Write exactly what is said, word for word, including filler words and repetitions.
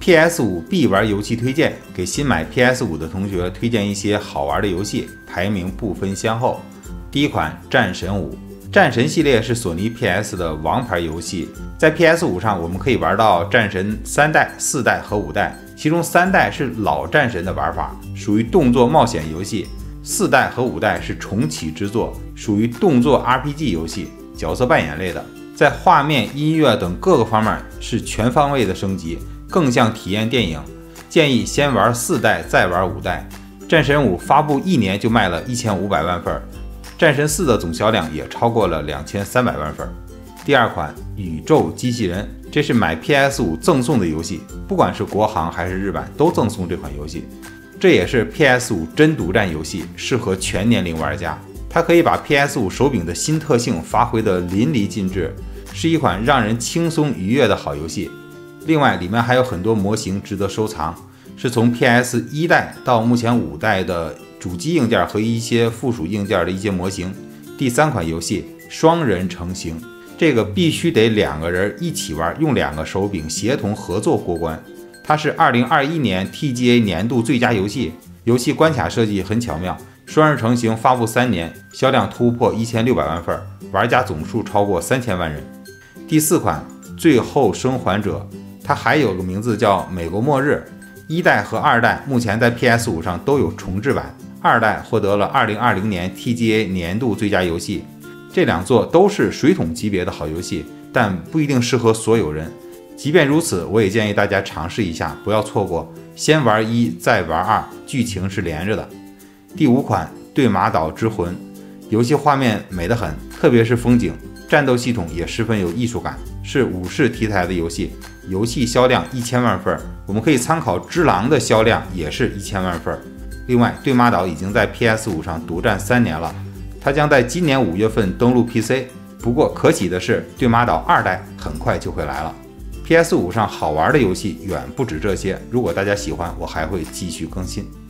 P S 五 必玩游戏推荐，给新买 P S 五 的同学推荐一些好玩的游戏，排名不分先后。第一款《战神五》，战神系列是索尼 P S 的王牌游戏，在 P S 五 上我们可以玩到战神三代、四代和五代，其中三代是老战神的玩法，属于动作冒险游戏；四代和五代是重启之作，属于动作 R P G 游戏，角色扮演类的，在画面、音乐等各个方面是全方位的升级，更像体验电影。建议先玩四代再玩五代。战神五发布一年就卖了一千五百万份，战神四的总销量也超过了两千三百万份。第二款宇宙机器人，这是买 P S 五 赠送的游戏，不管是国行还是日版都赠送这款游戏。这也是 P S 五 真独占游戏，适合全年龄玩家。它可以把 P S 五 手柄的新特性发挥得淋漓尽致，是一款让人轻松愉悦的好游戏。另外，里面还有很多模型值得收藏，是从 P S 一代到目前五代的主机硬件和一些附属硬件的一些模型。第三款游戏双人成行，这个必须得两个人一起玩，用两个手柄协同合作过关。它是二零二一年 T G A 年度最佳游戏，游戏关卡设计很巧妙。双人成行发布三年，销量突破一千六百万份，玩家总数超过三千万人。第四款最后生还者，它还有个名字叫美国末日。一代和二代目前在 P S 五 上都有重制版，二代获得了二零二零年 T G A 年度最佳游戏。这两座都是水桶级别的好游戏，但不一定适合所有人。即便如此，我也建议大家尝试一下，不要错过，先玩一再玩二，剧情是连着的。第五款对马岛之魂，游戏画面美得很，特别是风景，战斗系统也十分有艺术感，是武士题材的游戏，游戏销量一千万份，我们可以参考只狼的销量也是一千万份。另外，对马岛已经在 P S 五 上独占三年了，它将在今年五月份登陆 P C。不过可喜的是，对马岛二代很快就会来了。P S 五 上好玩的游戏远不止这些，如果大家喜欢，我还会继续更新。